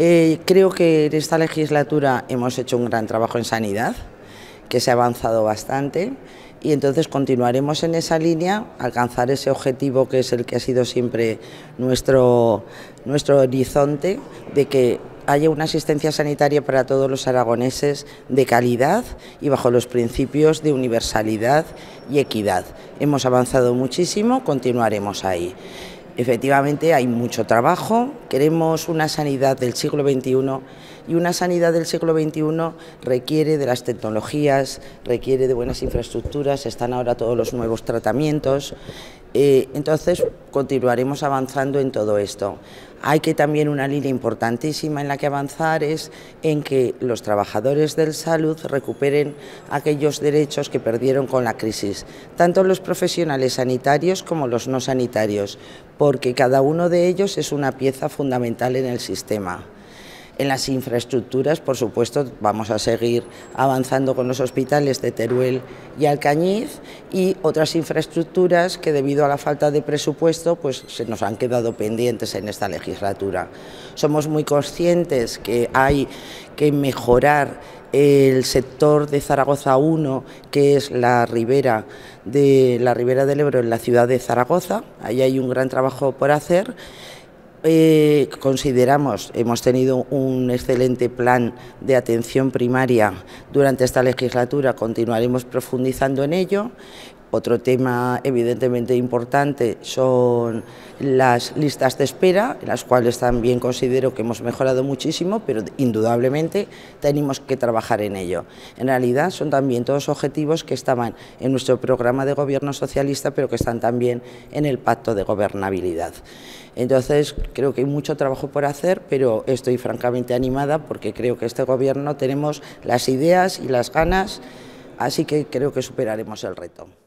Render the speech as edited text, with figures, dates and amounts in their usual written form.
Creo que en esta legislatura hemos hecho un gran trabajo en sanidad, que se ha avanzado bastante, y entonces continuaremos en esa línea, alcanzar ese objetivo que es el que ha sido siempre nuestro horizonte, de que haya una asistencia sanitaria para todos los aragoneses de calidad y bajo los principios de universalidad y equidad. Hemos avanzado muchísimo, continuaremos ahí. Efectivamente hay mucho trabajo, queremos una sanidad del siglo XXI y una sanidad del siglo XXI requiere de las tecnologías, requiere de buenas infraestructuras, están ahora todos los nuevos tratamientos, entonces continuaremos avanzando en todo esto. Hay que también una línea importantísima en la que avanzar es en que los trabajadores de salud recuperen aquellos derechos que perdieron con la crisis, tanto los profesionales sanitarios como los no sanitarios, porque cada uno de ellos es una pieza fundamental en el sistema. En las infraestructuras, por supuesto, vamos a seguir avanzando con los hospitales de Teruel y Alcañiz y otras infraestructuras que debido a la falta de presupuesto pues se nos han quedado pendientes en esta legislatura. Somos muy conscientes que hay que mejorar el sector de Zaragoza 1, que es la ribera del Ebro en la ciudad de Zaragoza. Ahí hay un gran trabajo por hacer. Consideramos, hemos tenido un excelente plan de atención primaria durante esta legislatura, continuaremos profundizando en ello. Otro tema evidentemente importante son las listas de espera, en las cuales también considero que hemos mejorado muchísimo, pero indudablemente tenemos que trabajar en ello. En realidad son también todos objetivos que estaban en nuestro programa de gobierno socialista, pero que están también en el pacto de gobernabilidad. Entonces creo que hay mucho trabajo por hacer, pero estoy francamente animada porque creo que este gobierno tenemos las ideas y las ganas, así que creo que superaremos el reto.